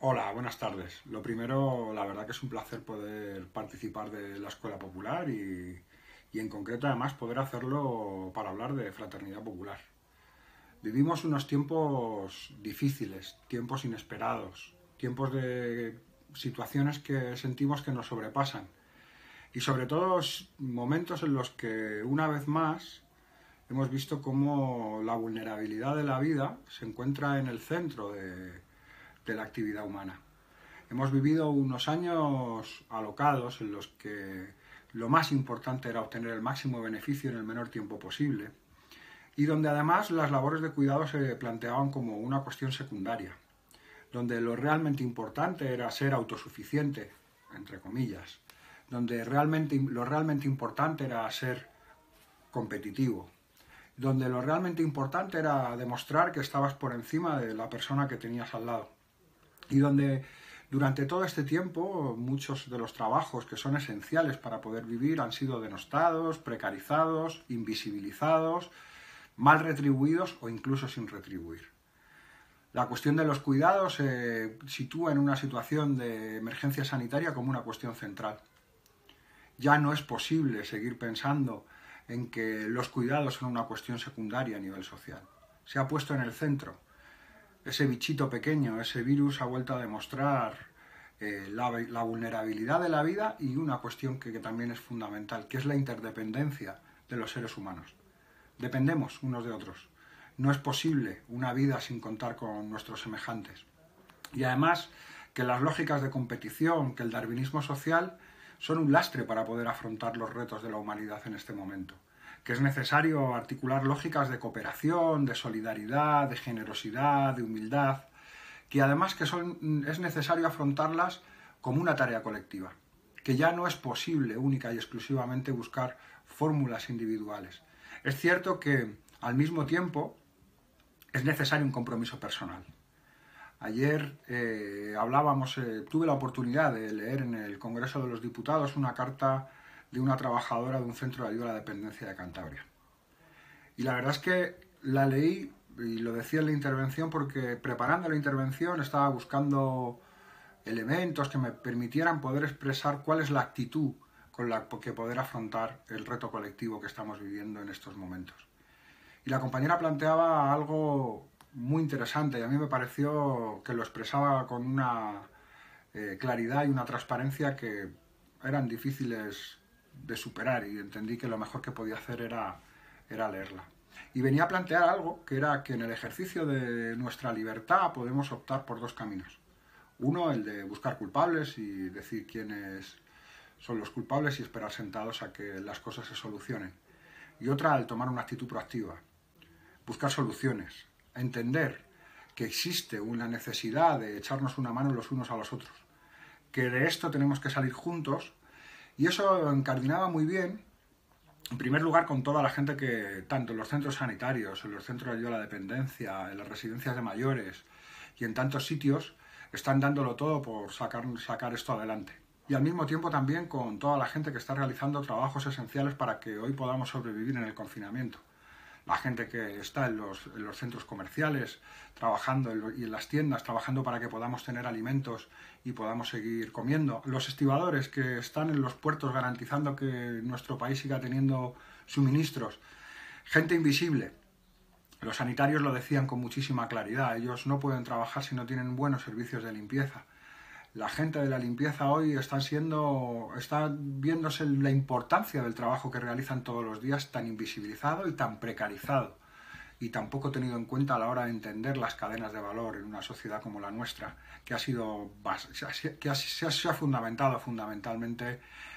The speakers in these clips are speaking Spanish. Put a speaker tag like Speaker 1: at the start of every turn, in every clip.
Speaker 1: Hola, buenas tardes. Lo primero, la verdad que es un placer poder participar de la Escuela Popular y en concreto además poder hacerlo para hablar de fraternidad popular. Vivimos unos tiempos difíciles, tiempos inesperados, tiempos de situaciones que sentimos que nos sobrepasan y sobre todo momentos en los que una vez más hemos visto cómo la vulnerabilidad de la vida se encuentra en el centro de la actividad humana. Hemos vivido unos años alocados en los que lo más importante era obtener el máximo beneficio en el menor tiempo posible y donde además las labores de cuidado se planteaban como una cuestión secundaria, donde lo realmente importante era ser autosuficiente, entre comillas, donde lo realmente importante era ser competitivo, donde lo realmente importante era demostrar que estabas por encima de la persona que tenías al lado y donde durante todo este tiempo muchos de los trabajos que son esenciales para poder vivir han sido denostados, precarizados, invisibilizados, mal retribuidos o incluso sin retribuir. La cuestión de los cuidados se sitúa en una situación de emergencia sanitaria como una cuestión central. Ya no es posible seguir pensando en que los cuidados son una cuestión secundaria a nivel social. Se ha puesto en el centro. Ese bichito pequeño, ese virus ha vuelto a demostrar la vulnerabilidad de la vida y una cuestión que también es fundamental, que es la interdependencia de los seres humanos. Dependemos unos de otros. No es posible una vida sin contar con nuestros semejantes. Y además que las lógicas de competición, que el darwinismo social son un lastre para poder afrontar los retos de la humanidad en este momento. Que es necesario articular lógicas de cooperación, de solidaridad, de generosidad, de humildad, que además es necesario afrontarlas como una tarea colectiva, que ya no es posible única y exclusivamente buscar fórmulas individuales. Es cierto que al mismo tiempo es necesario un compromiso personal. Ayer tuve la oportunidad de leer en el Congreso de los Diputados una carta de una trabajadora de un centro de ayuda a la dependencia de Cantabria. Y la verdad es que la leí, y lo decía en la intervención, porque preparando la intervención estaba buscando elementos que me permitieran poder expresar cuál es la actitud con la que poder afrontar el reto colectivo que estamos viviendo en estos momentos. Y la compañera planteaba algo muy interesante y a mí me pareció que lo expresaba con una claridad y una transparencia que eran difíciles de superar y entendí que lo mejor que podía hacer era leerla. Y venía a plantear algo que era que en el ejercicio de nuestra libertad podemos optar por dos caminos. Uno, el de buscar culpables y decir quiénes son los culpables y esperar sentados a que las cosas se solucionen. Y otra, el tomar una actitud proactiva, buscar soluciones, entender que existe una necesidad de echarnos una mano los unos a los otros, que de esto tenemos que salir juntos, y eso encardinaba muy bien, en primer lugar, con toda la gente que, tanto en los centros sanitarios, en los centros de ayuda a la dependencia, en las residencias de mayores y en tantos sitios, están dándolo todo por sacar esto adelante. Y al mismo tiempo también con toda la gente que está realizando trabajos esenciales para que hoy podamos sobrevivir en el confinamiento. La gente que está en los centros comerciales, trabajando y en las tiendas, trabajando para que podamos tener alimentos y podamos seguir comiendo. Los estibadores que están en los puertos garantizando que nuestro país siga teniendo suministros. Gente invisible. Los sanitarios lo decían con muchísima claridad. Ellos no pueden trabajar si no tienen buenos servicios de limpieza. La gente de la limpieza hoy está viéndose la importancia del trabajo que realizan todos los días tan invisibilizado y tan precarizado y tampoco tenido en cuenta a la hora de entender las cadenas de valor en una sociedad como la nuestra, que se ha fundamentado fundamentalmente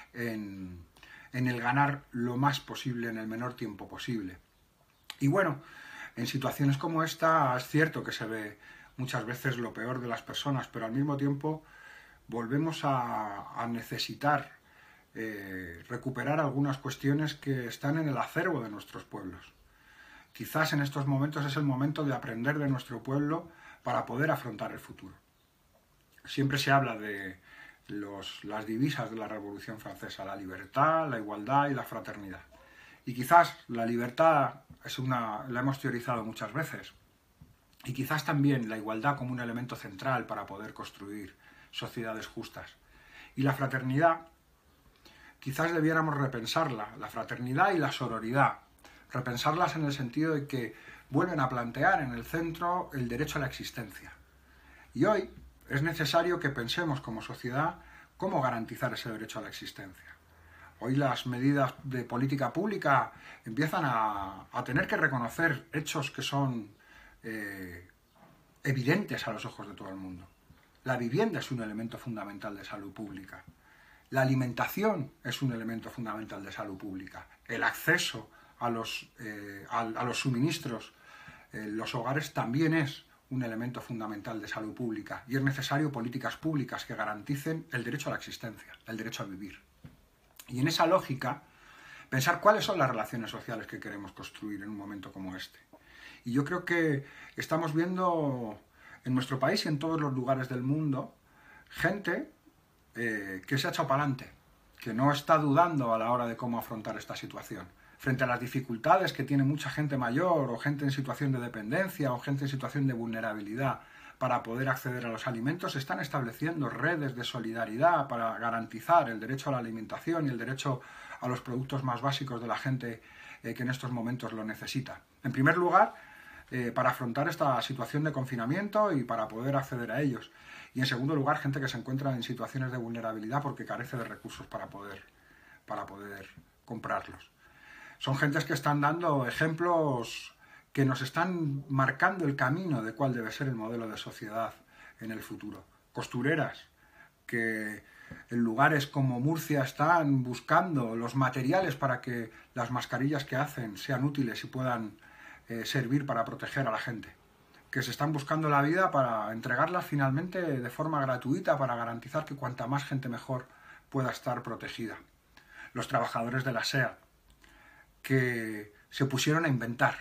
Speaker 1: en el ganar lo más posible en el menor tiempo posible. Y bueno, en situaciones como esta es cierto que se ve muchas veces lo peor de las personas, pero al mismo tiempo volvemos a necesitar recuperar algunas cuestiones que están en el acervo de nuestros pueblos. Quizás en estos momentos es el momento de aprender de nuestro pueblo para poder afrontar el futuro. Siempre se habla de las divisas de la Revolución Francesa, la libertad, la igualdad y la fraternidad. Y quizás la libertad la hemos teorizado muchas veces. y quizás también la igualdad como un elemento central para poder construir sociedades justas. Y la fraternidad, quizás debiéramos repensarla, la fraternidad y la sororidad, repensarlas en el sentido de que vuelven a plantear en el centro el derecho a la existencia. Y hoy es necesario que pensemos como sociedad cómo garantizar ese derecho a la existencia. Hoy las medidas de política pública empiezan a tener que reconocer hechos que son evidentes a los ojos de todo el mundo. La vivienda es un elemento fundamental de salud pública. La alimentación es un elemento fundamental de salud pública. El acceso a los suministros en los hogares también es un elemento fundamental de salud pública y es necesario políticas públicas que garanticen el derecho a la existencia, el derecho a vivir. Y en esa lógica, pensar cuáles son las relaciones sociales que queremos construir en un momento como este. Y yo creo que estamos viendo en nuestro país y en todos los lugares del mundo gente que se ha echado para adelante, que no está dudando a la hora de cómo afrontar esta situación. Frente a las dificultades que tiene mucha gente mayor o gente en situación de dependencia o gente en situación de vulnerabilidad para poder acceder a los alimentos, se están estableciendo redes de solidaridad para garantizar el derecho a la alimentación y el derecho a los productos más básicos de la gente que en estos momentos lo necesita. En primer lugar, para afrontar esta situación de confinamiento y para poder acceder a ellos. Y en segundo lugar, gente que se encuentra en situaciones de vulnerabilidad porque carece de recursos para poder comprarlos. Son gentes que están dando ejemplos que nos están marcando el camino de cuál debe ser el modelo de sociedad en el futuro. Costureras que en lugares como Murcia están buscando los materiales para que las mascarillas que hacen sean útiles y puedan servir para proteger a la gente. Que se están buscando la vida para entregarlas finalmente de forma gratuita para garantizar que cuanta más gente mejor pueda estar protegida. Los trabajadores de la SEA, que se pusieron a inventar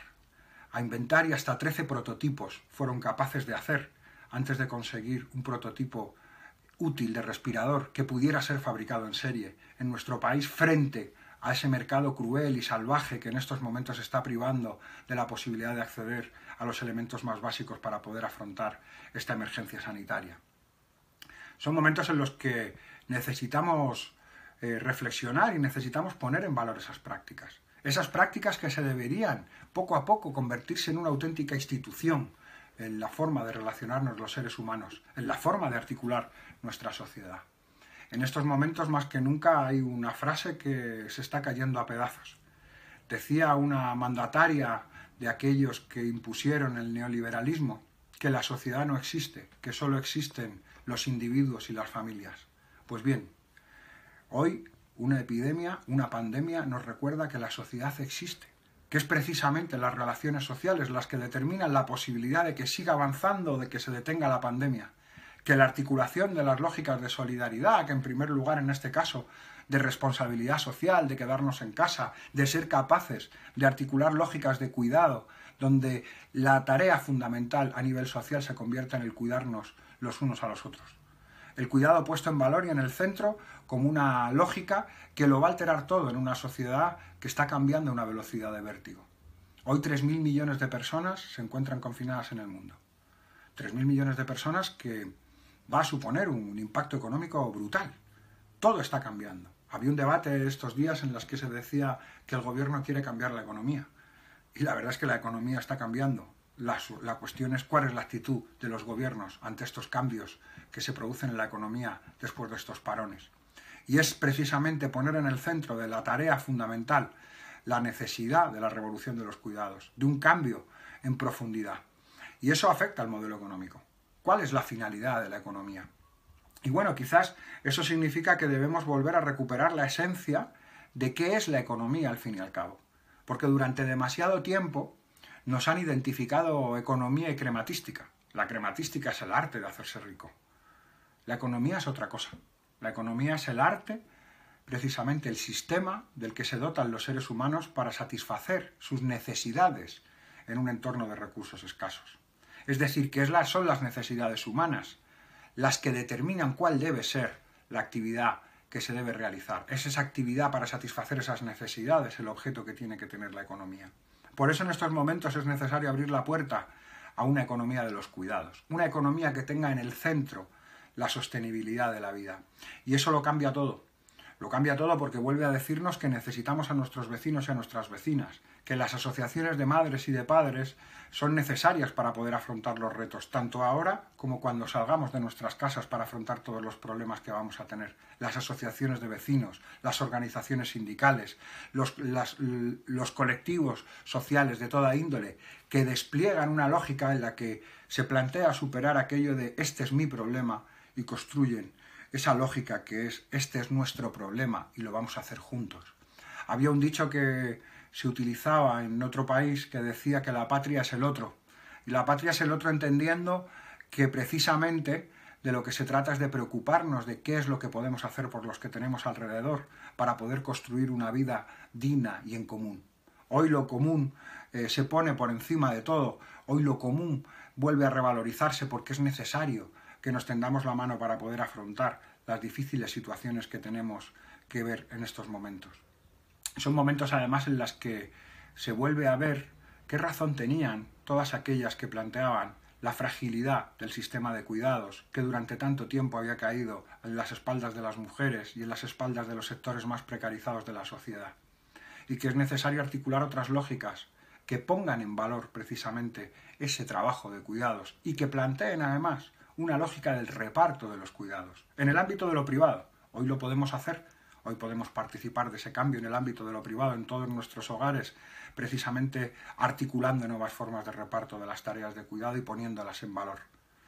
Speaker 1: y hasta 13 prototipos fueron capaces de hacer antes de conseguir un prototipo útil de respirador que pudiera ser fabricado en serie en nuestro país frente a ese mercado cruel y salvaje que en estos momentos está privando de la posibilidad de acceder a los elementos más básicos para poder afrontar esta emergencia sanitaria. Son momentos en los que necesitamos reflexionar y necesitamos poner en valor esas prácticas que se deberían poco a poco convertirse en una auténtica institución en la forma de relacionarnos los seres humanos, en la forma de articular nuestra sociedad. En estos momentos más que nunca hay una frase que se está cayendo a pedazos. Decía una mandataria de aquellos que impusieron el neoliberalismo que la sociedad no existe, que solo existen los individuos y las familias. Pues bien, hoy una epidemia, una pandemia nos recuerda que la sociedad existe, que es precisamente las relaciones sociales las que determinan la posibilidad de que siga avanzando o de que se detenga la pandemia, que la articulación de las lógicas de solidaridad, que en primer lugar en este caso de responsabilidad social, de quedarnos en casa, de ser capaces de articular lógicas de cuidado, donde la tarea fundamental a nivel social se convierta en el cuidarnos los unos a los otros. El cuidado puesto en valor y en el centro como una lógica que lo va a alterar todo en una sociedad que está cambiando a una velocidad de vértigo. Hoy 3.000 millones de personas se encuentran confinadas en el mundo. 3.000 millones de personas que va a suponer un impacto económico brutal. Todo está cambiando. Había un debate estos días en los que se decía que el gobierno quiere cambiar la economía. Y la verdad es que la economía está cambiando. La cuestión es cuál es la actitud de los gobiernos ante estos cambios que se producen en la economía después de estos parones. Y es precisamente poner en el centro de la tarea fundamental la necesidad de la revolución de los cuidados, de un cambio en profundidad. Y eso afecta al modelo económico. ¿Cuál es la finalidad de la economía? Y bueno, quizás eso significa que debemos volver a recuperar la esencia de qué es la economía al fin y al cabo. Porque durante demasiado tiempo nos han identificado economía y crematística. La crematística es el arte de hacerse rico. La economía es otra cosa. La economía es el arte, precisamente el sistema del que se dotan los seres humanos para satisfacer sus necesidades en un entorno de recursos escasos. Es decir, que son las necesidades humanas las que determinan cuál debe ser la actividad que se debe realizar. Es esa actividad para satisfacer esas necesidades el objeto que tiene que tener la economía. Por eso en estos momentos es necesario abrir la puerta a una economía de los cuidados, una economía que tenga en el centro la sostenibilidad de la vida. Y eso lo cambia todo. Lo cambia todo porque vuelve a decirnos que necesitamos a nuestros vecinos y a nuestras vecinas, que las asociaciones de madres y de padres son necesarias para poder afrontar los retos, tanto ahora como cuando salgamos de nuestras casas para afrontar todos los problemas que vamos a tener. Las asociaciones de vecinos, las organizaciones sindicales, los colectivos sociales de toda índole, que despliegan una lógica en la que se plantea superar aquello de este es mi problema y construyen esa lógica que es este es nuestro problema y lo vamos a hacer juntos. Había un dicho que se utilizaba en otro país que decía que la patria es el otro. Y la patria es el otro entendiendo que precisamente de lo que se trata es de preocuparnos de qué es lo que podemos hacer por los que tenemos alrededor para poder construir una vida digna y en común. Hoy lo común se pone por encima de todo. Hoy lo común vuelve a revalorizarse porque es necesario que nos tendamos la mano para poder afrontar las difíciles situaciones que tenemos que ver en estos momentos. Son momentos además en los que se vuelve a ver qué razón tenían todas aquellas que planteaban la fragilidad del sistema de cuidados que durante tanto tiempo había caído en las espaldas de las mujeres y en las espaldas de los sectores más precarizados de la sociedad. Y que es necesario articular otras lógicas que pongan en valor precisamente ese trabajo de cuidados y que planteen además una lógica del reparto de los cuidados. En el ámbito de lo privado, hoy lo podemos hacer, hoy podemos participar de ese cambio en el ámbito de lo privado, en todos nuestros hogares, precisamente articulando nuevas formas de reparto de las tareas de cuidado y poniéndolas en valor.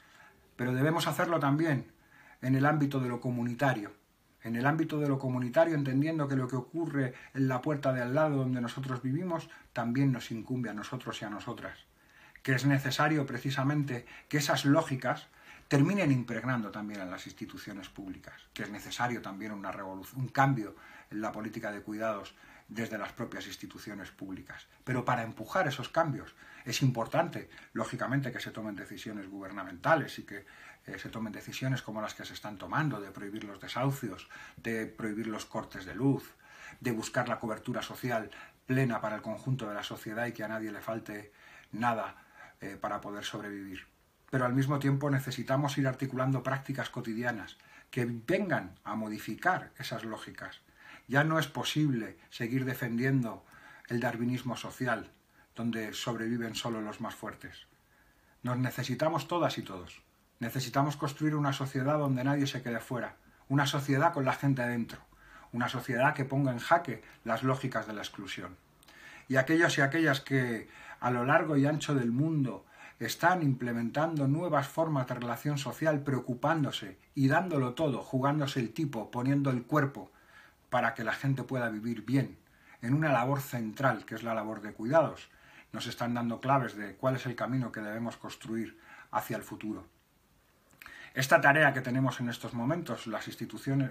Speaker 1: Pero debemos hacerlo también en el ámbito de lo comunitario. En el ámbito de lo comunitario, entendiendo que lo que ocurre en la puerta de al lado donde nosotros vivimos también nos incumbe a nosotros y a nosotras. Que es necesario precisamente que esas lógicas terminen impregnando también en las instituciones públicas, que es necesario también una revolución, un cambio en la política de cuidados desde las propias instituciones públicas. Pero para empujar esos cambios es importante, lógicamente, que se tomen decisiones gubernamentales y que se tomen decisiones como las que se están tomando, de prohibir los desahucios, de prohibir los cortes de luz, de buscar la cobertura social plena para el conjunto de la sociedad y que a nadie le falte nada para poder sobrevivir. Pero al mismo tiempo necesitamos ir articulando prácticas cotidianas que vengan a modificar esas lógicas. Ya no es posible seguir defendiendo el darwinismo social, donde sobreviven solo los más fuertes. Nos necesitamos todas y todos. Necesitamos construir una sociedad donde nadie se quede fuera, una sociedad con la gente dentro, una sociedad que ponga en jaque las lógicas de la exclusión. Y aquellos y aquellas que a lo largo y ancho del mundo están implementando nuevas formas de relación social, preocupándose y dándolo todo, jugándose el tipo, poniendo el cuerpo para que la gente pueda vivir bien, en una labor central que es la labor de cuidados. Nos están dando claves de cuál es el camino que debemos construir hacia el futuro. Esta tarea que tenemos en estos momentos, las instituciones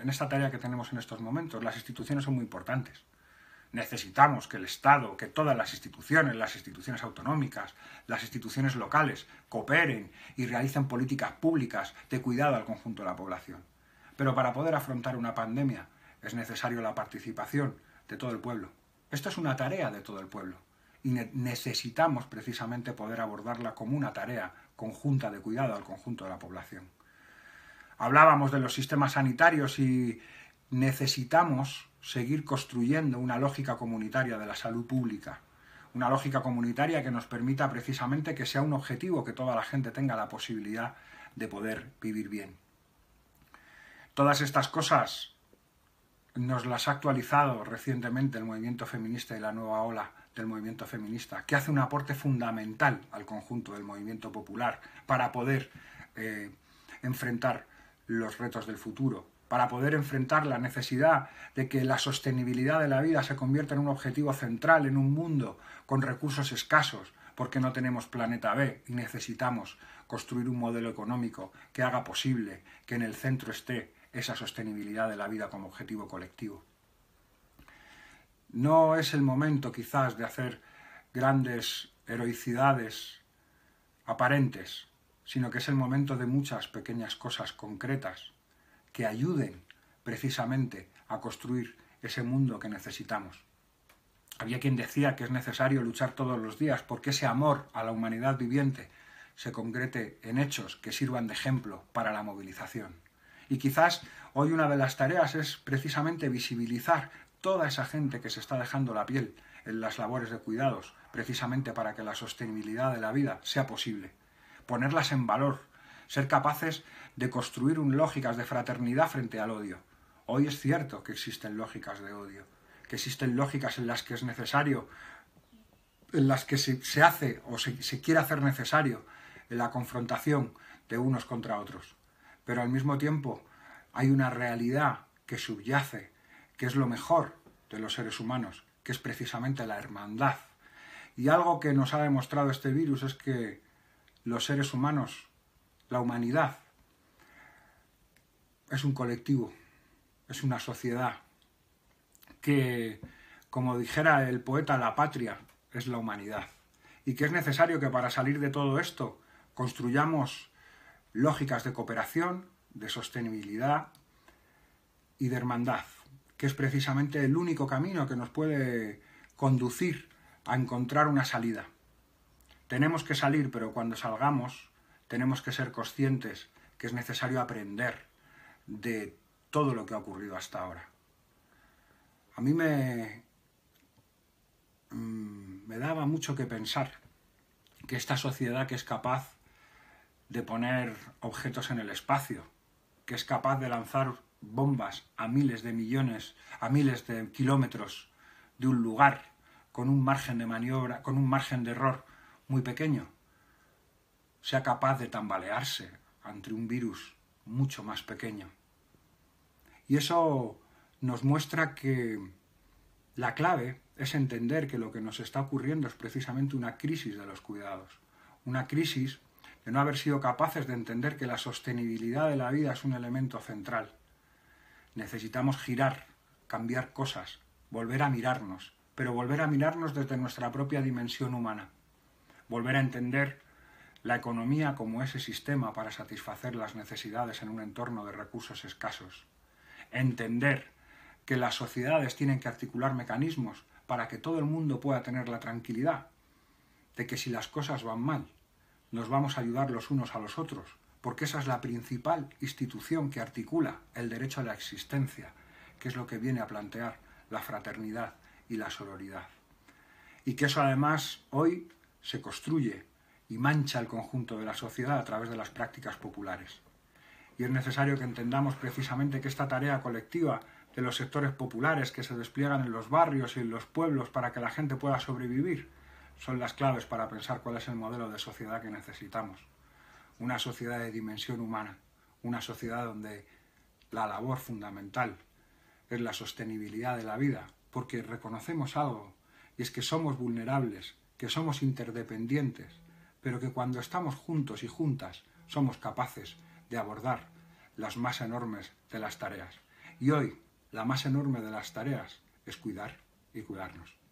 Speaker 1: son muy importantes. Necesitamos que el Estado, que todas las instituciones autonómicas, las instituciones locales, cooperen y realicen políticas públicas de cuidado al conjunto de la población. Pero para poder afrontar una pandemia es necesario la participación de todo el pueblo. Esto es una tarea de todo el pueblo y necesitamos precisamente poder abordarla como una tarea conjunta de cuidado al conjunto de la población. Hablábamos de los sistemas sanitarios y necesitamos seguir construyendo una lógica comunitaria de la salud pública, una lógica comunitaria que nos permita precisamente que sea un objetivo que toda la gente tenga la posibilidad de poder vivir bien. Todas estas cosas nos las ha actualizado recientemente el movimiento feminista y la nueva ola del movimiento feminista, que hace un aporte fundamental al conjunto del movimiento popular para poder enfrentar los retos del futuro, para poder enfrentar la necesidad de que la sostenibilidad de la vida se convierta en un objetivo central en un mundo con recursos escasos, porque no tenemos planeta B y necesitamos construir un modelo económico que haga posible que en el centro esté esa sostenibilidad de la vida como objetivo colectivo. No es el momento quizás de hacer grandes heroicidades aparentes, sino que es el momento de muchas pequeñas cosas concretas que ayuden precisamente a construir ese mundo que necesitamos. Había quien decía que es necesario luchar todos los días porque ese amor a la humanidad viviente se concrete en hechos que sirvan de ejemplo para la movilización. Y quizás hoy una de las tareas es precisamente visibilizar toda esa gente que se está dejando la piel en las labores de cuidados, precisamente para que la sostenibilidad de la vida sea posible. Ponerlas en valor, ser capaces de construir lógicas de fraternidad frente al odio. Hoy es cierto que existen lógicas de odio, que existen lógicas en las que es necesario, en las que se hace o se quiere hacer necesario la confrontación de unos contra otros. Pero al mismo tiempo hay una realidad que subyace, que es lo mejor de los seres humanos, que es precisamente la hermandad. Y algo que nos ha demostrado este virus es que los seres humanos, la humanidad, es un colectivo, es una sociedad que, como dijera el poeta, la patria es la humanidad. Y que es necesario que para salir de todo esto construyamos lógicas de cooperación, de sostenibilidad y de hermandad, que es precisamente el único camino que nos puede conducir a encontrar una salida. Tenemos que salir, pero cuando salgamos tenemos que ser conscientes que es necesario aprender de todo lo que ha ocurrido hasta ahora. A mí me daba mucho que pensar que esta sociedad que es capaz de poner objetos en el espacio, que es capaz de lanzar bombas a miles de millones, a miles de kilómetros de un lugar, con un margen de maniobra, con un margen de error muy pequeño, sea capaz de tambalearse ante un virus mucho más pequeño. Y eso nos muestra que la clave es entender que lo que nos está ocurriendo es precisamente una crisis de los cuidados, una crisis de no haber sido capaces de entender que la sostenibilidad de la vida es un elemento central. Necesitamos girar, cambiar cosas, volver a mirarnos, pero volver a mirarnos desde nuestra propia dimensión humana, volver a entender la economía como ese sistema para satisfacer las necesidades en un entorno de recursos escasos, entender que las sociedades tienen que articular mecanismos para que todo el mundo pueda tener la tranquilidad de que si las cosas van mal, nos vamos a ayudar los unos a los otros, porque esa es la principal institución que articula el derecho a la existencia, que es lo que viene a plantear la fraternidad y la sororidad. Y que eso además hoy se construye y mancha el conjunto de la sociedad a través de las prácticas populares. Y es necesario que entendamos precisamente que esta tarea colectiva de los sectores populares que se despliegan en los barrios y en los pueblos para que la gente pueda sobrevivir son las claves para pensar cuál es el modelo de sociedad que necesitamos. Una sociedad de dimensión humana, una sociedad donde la labor fundamental es la sostenibilidad de la vida, porque reconocemos algo, y es que somos vulnerables, que somos interdependientes, pero que cuando estamos juntos y juntas somos capaces de abordar las más enormes de las tareas. Y hoy, la más enorme de las tareas es cuidar y cuidarnos.